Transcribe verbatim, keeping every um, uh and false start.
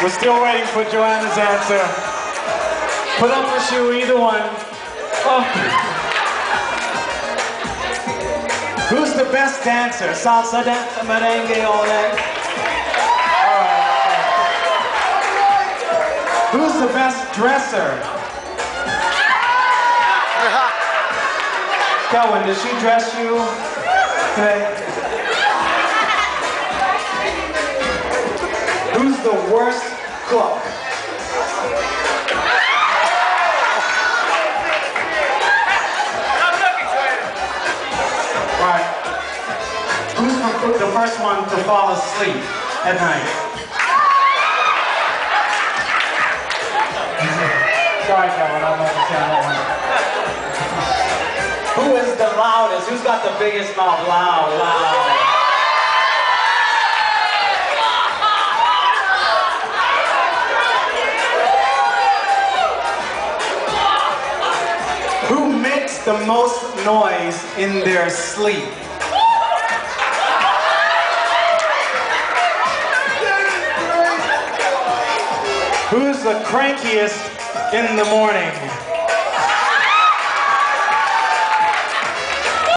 We're still waiting for Joanna's answer. Put up a shoe, either one. Oh. Who's the best dancer? Salsa dancer, merengue, all that? All right. Who's the best dresser? Kelvin, did she dress you today? Who's the worst cook? Right. Who's the first one to fall asleep at night? Sorry, Kelvin, I'm not understand that one. Who is the loudest? Who's got the biggest mouth? Loud, loud. Who makes the most noise in their sleep? Who's the crankiest in the morning?